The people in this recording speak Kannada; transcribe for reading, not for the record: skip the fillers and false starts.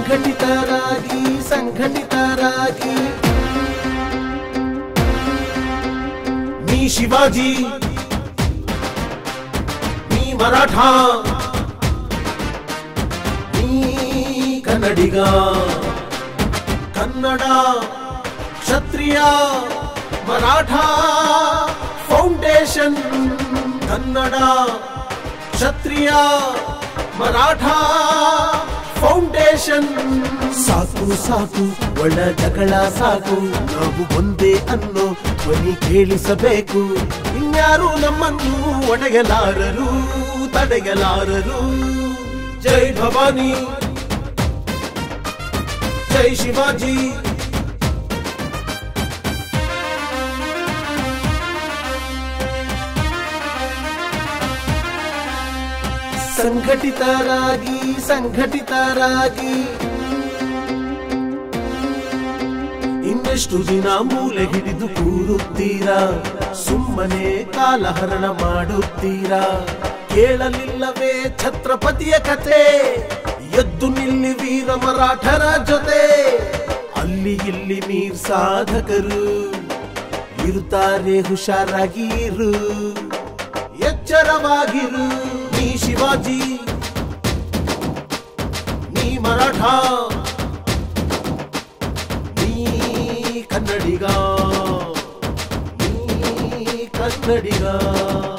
ಸಂಘಟಿತರಾಗಿ ಸಂಘಟಿತರಾಗಿ ನೀ ಶಿವಾಜಿ ನೀ ಮರಾಠ ನೀ ಕನ್ನಡಿಗ ಕನ್ನಡ ಕ್ಷತ್ರಿಯ ಮರಾಠ ಫೌಂಡೇಶನ್ ಕನ್ನಡ ಕ್ಷತ್ರಿಯ ಮರಾಠ ಫೌಂಡೇಶನ್ ಸಾಕು ಸಾಕು ಒಳ ಜಗಳ ಸಾಕು ನಾವು ಒಂದೇ ಅನ್ನೋ ಧ್ವನಿ ಕೇಳಿಸಬೇಕು ಇನ್ಯಾರು ನಮ್ಮನ್ನು ಒಡೆಯಲಾರರು ತಡೆಯಲಾರರು ಜೈ ಭವಾನಿ ಜೈ ಶಿವಾಜಿ ಸಂಘಟಿತರಾಗಿ ಸಂಘಟಿತರಾಗಿ ಇನ್ನೆಷ್ಟು ದಿನ ಮೂಲೆ ಹಿಡಿದು ಕೂರುತ್ತೀರಾ ಸುಮ್ಮನೆ ಕಾಲಹರಣ ಮಾಡುತ್ತೀರಾ ಕೇಳಲಿಲ್ಲವೇ ಛತ್ರಪತಿಯ ಕಥೆ ಎದ್ದು ನಿಲ್ಲಿ ವೀರ ಮರಾಠರ ಜೊತೆ ಅಲ್ಲಿ ಇಲ್ಲಿ ಮೀರ್ ಸಾಧಕರು ಇರುತ್ತಾರೆ ಹುಷಾರಾಗಿರು ಎಚ್ಚರವಾಗಿರು ನೀ ಶಿವಾಜಿ ನೀ ಮರಾಠ ನೀ ಕನ್ನಡಿಗ ನೀ ಕನ್ನಡಿಗ